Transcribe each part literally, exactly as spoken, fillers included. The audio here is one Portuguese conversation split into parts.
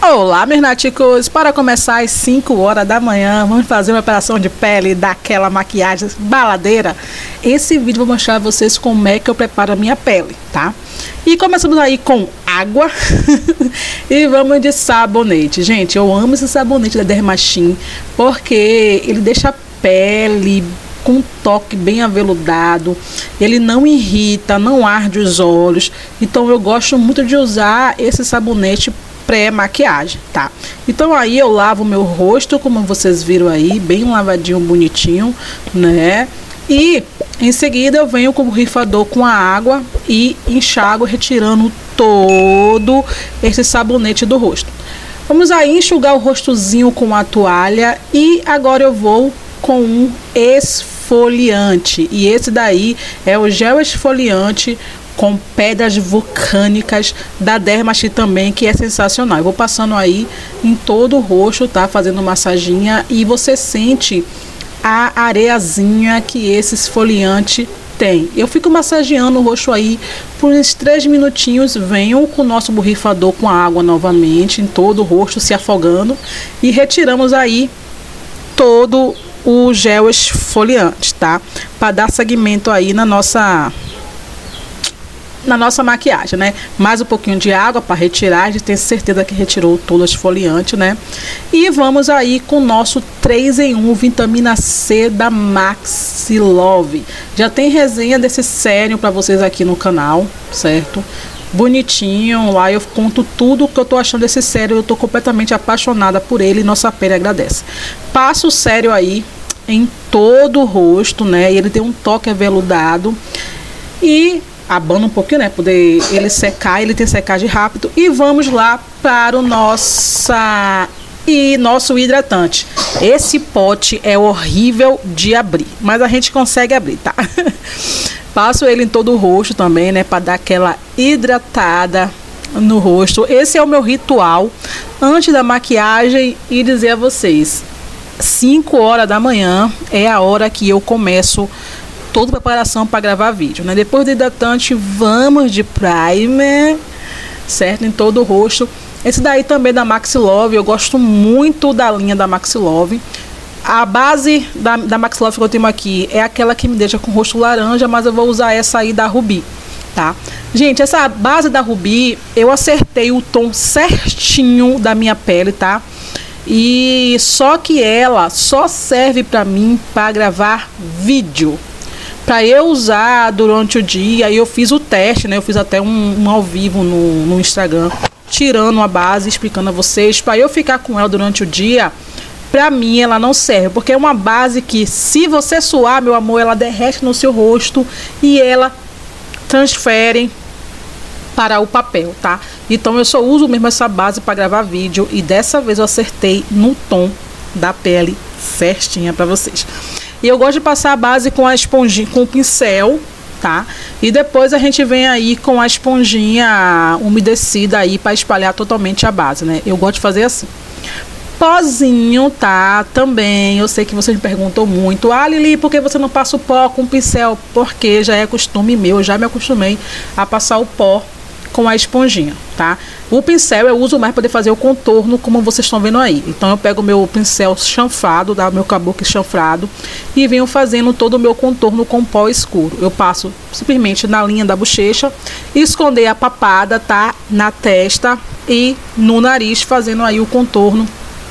Olá, meus náticos! Para começar às cinco horas da manhã, vamos fazer uma operação de pele daquela maquiagem baladeira. Esse vídeo eu vou mostrar a vocês como é que eu preparo a minha pele, tá? E começamos aí com água e vamos de sabonete. Gente, eu amo esse sabonete da Dermachin porque ele deixa a pele com um toque bem aveludado, ele não irrita, não arde os olhos. Então eu gosto muito de usar esse sabonete pré-maquiagem, tá? Então aí eu lavo meu rosto, como vocês viram aí, bem lavadinho, bonitinho, né? E em seguida eu venho com o borrifador com a água e enxago, retirando todo esse sabonete do rosto. Vamos aí enxugar o rostozinho com a toalha e agora eu vou com um esfoliante. E esse daí é o gel esfoliante com pedras vulcânicas da Dermachin também, que é sensacional. Eu vou passando aí em todo o rosto, tá? Fazendo massaginha e você sente a areiazinha que esse esfoliante tem. Eu fico massageando o rosto aí por uns três minutinhos, venho com o nosso borrifador com a água novamente em todo o rosto, se afogando, e retiramos aí todo o gel esfoliante, tá? Para dar segmento aí na nossa na nossa maquiagem, né? Mais um pouquinho de água para retirar, a gente tem certeza que retirou todo o esfoliante, né? E vamos aí com o nosso três em um vitamina C da Maxilove. Já tem resenha desse sérum para vocês aqui no canal, certo? Bonitinho, lá eu conto tudo o que eu tô achando desse sérum, eu tô completamente apaixonada por ele e nossa pele agradece. Passo o sérum aí em todo o rosto, né? E ele tem um toque aveludado e abana um pouquinho, né? Poder ele secar, ele tem secagem rápido. E vamos lá para o nossa e nosso hidratante. Esse pote é horrível de abrir, mas a gente consegue abrir, tá? Passo ele em todo o rosto também, né? Para dar aquela hidratada no rosto. Esse é o meu ritual antes da maquiagem e dizer a vocês, cinco horas da manhã é a hora que eu começo toda a preparação para gravar vídeo, né? Depois do hidratante, vamos de primer, certo? Em todo o rosto. Esse daí também da Maxilove, eu gosto muito da linha da Maxilove. A base da, da Maxilove que eu tenho aqui é aquela que me deixa com o rosto laranja, mas eu vou usar essa aí da Ruby, tá? Gente, essa base da Ruby, eu acertei o tom certinho da minha pele, tá? E só que ela só serve para mim para gravar vídeo, para eu usar durante o dia. E eu fiz o teste, né? Eu fiz até um, um ao vivo no, no Instagram, tirando a base, explicando a vocês, para eu ficar com ela durante o dia. Pra mim ela não serve, porque é uma base que, se você suar, meu amor, ela derrete no seu rosto e ela transfere para o papel, tá? Então eu só uso mesmo essa base para gravar vídeo, e dessa vez eu acertei no tom da pele certinha para vocês. E eu gosto de passar a base com a esponjinha, com o pincel, tá? E depois a gente vem aí com a esponjinha umedecida aí para espalhar totalmente a base, né? Eu gosto de fazer assim. Pozinho, tá? Também, eu sei que vocês me perguntam muito: ah, Lili, por que você não passa o pó com o pincel? Porque já é costume meu, eu já me acostumei a passar o pó com a esponjinha, tá? O pincel eu uso mais para poder fazer o contorno, como vocês estão vendo aí. Então eu pego o meu pincel chanfrado, dá o meu kabuki chanfrado, e venho fazendo todo o meu contorno com pó escuro. Eu passo simplesmente na linha da bochecha, esconder a papada, tá? Na testa e no nariz, fazendo aí o contorno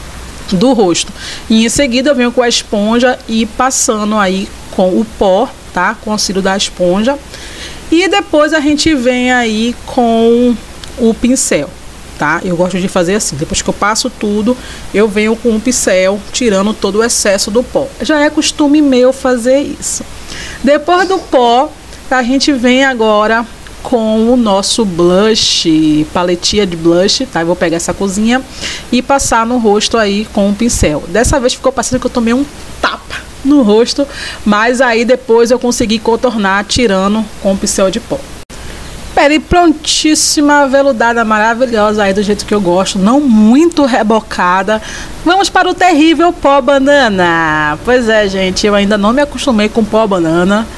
do rosto. E em seguida eu venho com a esponja e passando aí com o pó, tá? Com o auxílio da esponja. E depois a gente vem aí com o pincel, tá? Eu gosto de fazer assim, depois que eu passo tudo, eu venho com o pincel, tirando todo o excesso do pó. Já é costume meu fazer isso. Depois do pó, a gente vem agora com o nosso blush, paletinha de blush, tá? Eu vou pegar essa cozinha e passar no rosto aí com o pincel. Dessa vez ficou parecendo que eu tomei um tapa no rosto, mas aí depois eu consegui contornar tirando com o pincel de pó. Pele prontíssima, aveludada, maravilhosa aí do jeito que eu gosto, não muito rebocada. Vamos para o terrível pó banana. Pois é, gente, eu ainda não me acostumei com pó banana,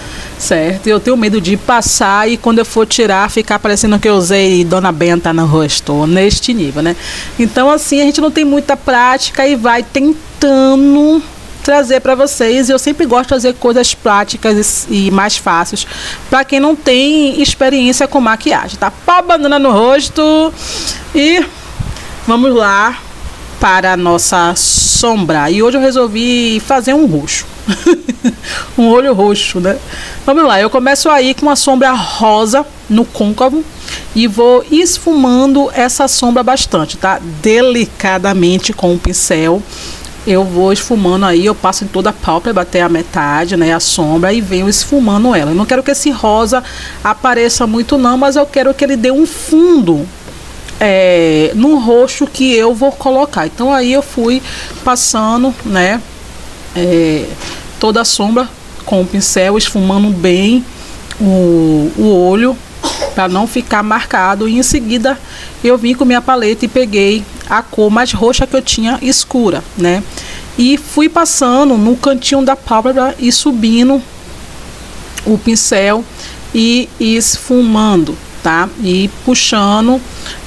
certo? Eu tenho medo de passar e quando eu for tirar, ficar parecendo que eu usei Dona Benta no rosto, neste nível, né? Então, assim, a gente não tem muita prática e vai tentando trazer para vocês. Eu sempre gosto de fazer coisas práticas e mais fáceis para quem não tem experiência com maquiagem, tá? Pó banana no rosto e vamos lá para a nossa sombra. E hoje eu resolvi fazer um roxo. Um olho roxo, né? Vamos lá, eu começo aí com uma sombra rosa no côncavo e vou esfumando essa sombra bastante, tá? Delicadamente com o pincel. Eu vou esfumando aí, eu passo em toda a pálpebra até a metade, né, a sombra, e venho esfumando ela. Eu não quero que esse rosa apareça muito não, mas eu quero que ele dê um fundo é, no roxo que eu vou colocar. Então aí eu fui passando, né, é, toda a sombra com o pincel, esfumando bem o, o olho, para não ficar marcado. E em seguida eu vim com minha paleta e peguei a cor mais roxa que eu tinha escura, né? E fui passando no cantinho da pálpebra e subindo o pincel e esfumando, tá? E puxando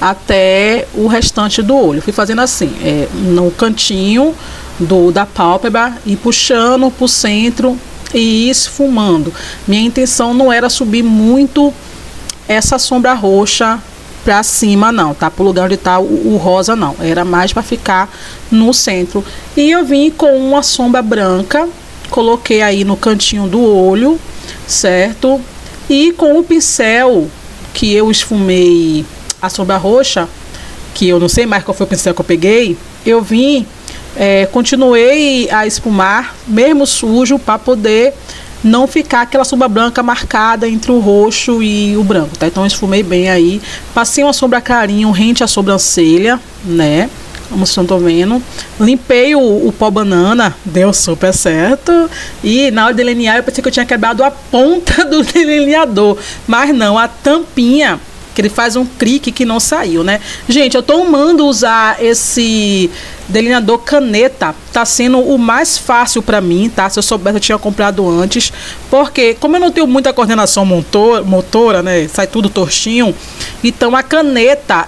até o restante do olho. Fui fazendo assim, é, no cantinho do, da pálpebra e puxando pro centro e esfumando. Minha intenção não era subir muito essa sombra roxa pra cima não, tá? Pro lugar onde tá o, o rosa não, era mais para ficar no centro. E eu vim com uma sombra branca, coloquei aí no cantinho do olho, certo? E com o pincel que eu esfumei a sombra roxa, que eu não sei mais qual foi o pincel que eu peguei, eu vim, é, continuei a esfumar, mesmo sujo, para poder não ficar aquela sombra branca marcada entre o roxo e o branco, tá? Então eu esfumei bem aí, passei uma sombra clarinha rente à sobrancelha, né? Como vocês estão vendo, limpei o, o pó banana, deu super certo. E na hora de delinear eu pensei que eu tinha quebrado a ponta do delineador, mas não, a tampinha, que ele faz um clique que não saiu, né? Gente, eu tô amando usar esse delineador caneta, tá sendo o mais fácil pra mim, tá? Se eu soubesse eu tinha comprado antes, porque como eu não tenho muita coordenação motor, motora, né? Sai tudo tortinho, então a caneta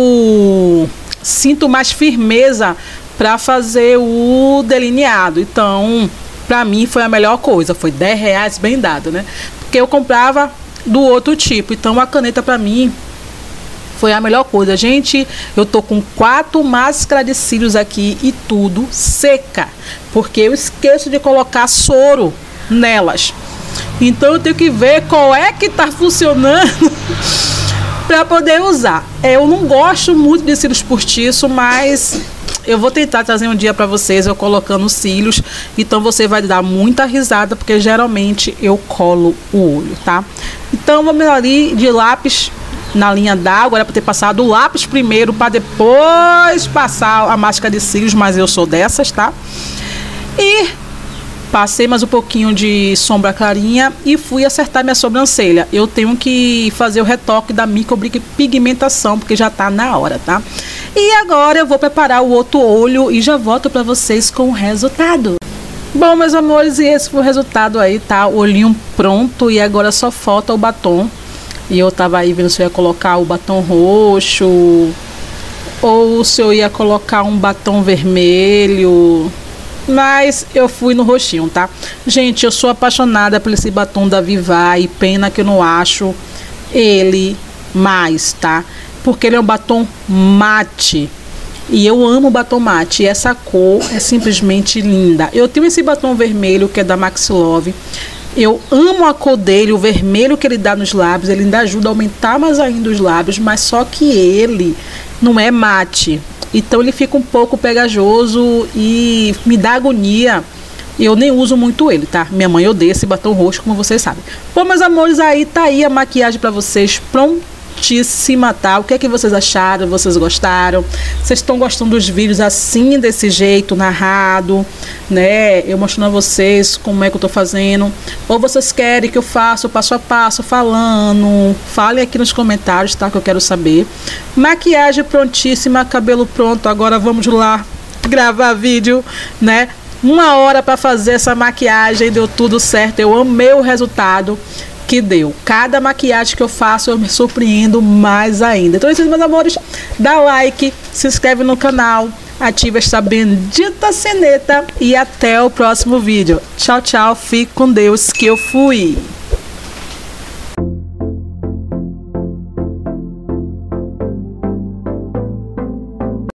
eu sinto mais firmeza pra fazer o delineado. Então, pra mim foi a melhor coisa, foi dez reais bem dado, né? Porque eu comprava do outro tipo, então a caneta pra mim foi a melhor coisa. Gente, eu tô com quatro máscaras de cílios aqui e tudo seca, porque eu esqueço de colocar soro nelas, então eu tenho que ver qual é que tá funcionando para poder usar. Eu não gosto muito de cílios postiço, mas eu vou tentar trazer um dia para vocês eu colocando cílios, então você vai dar muita risada, porque geralmente eu colo o olho, tá? Então vamos ali de lápis na linha d'água, era para ter passado o lápis primeiro para depois passar a máscara de cílios, mas eu sou dessas, tá? E passei mais um pouquinho de sombra clarinha e fui acertar minha sobrancelha. Eu tenho que fazer o retoque da micropigmentação, porque já tá na hora, tá? E agora eu vou preparar o outro olho e já volto para vocês com o resultado. Bom, meus amores, e esse foi o resultado aí, tá? O olhinho pronto e agora só falta o batom. E eu tava aí vendo se eu ia colocar o batom roxo ou se eu ia colocar um batom vermelho, mas eu fui no roxinho, tá? Gente, eu sou apaixonada por esse batom da Vivai, pena que eu não acho ele mais, tá? Porque ele é um batom mate. E eu amo batom mate, e essa cor é simplesmente linda. Eu tenho esse batom vermelho que é da Maxi Love. Eu amo a cor dele, o vermelho que ele dá nos lábios, ele ainda ajuda a aumentar mais ainda os lábios, mas só que ele não é mate. Então ele fica um pouco pegajoso e me dá agonia. Eu nem uso muito ele, tá? Minha mãe odeia esse batom roxo, como vocês sabem. Bom, meus amores, aí tá aí a maquiagem pra vocês, prontíssima, tá? O que é que vocês acharam? Vocês gostaram? Vocês estão gostando dos vídeos assim, desse jeito, narrado, né? Eu mostrando a vocês como é que eu tô fazendo. Ou vocês querem que eu faça o passo a passo, falando? Falem aqui nos comentários, tá? Que eu quero saber. Maquiagem prontíssima, cabelo pronto. Agora vamos lá gravar vídeo, né? uma hora para fazer essa maquiagem, deu tudo certo. Eu amei o resultado que deu. Cada maquiagem que eu faço, eu me surpreendo mais ainda. Então, esses meus amores, dá like, se inscreve no canal, ativa esta bendita sineta e até o próximo vídeo. Tchau, tchau. Fique com Deus que eu fui.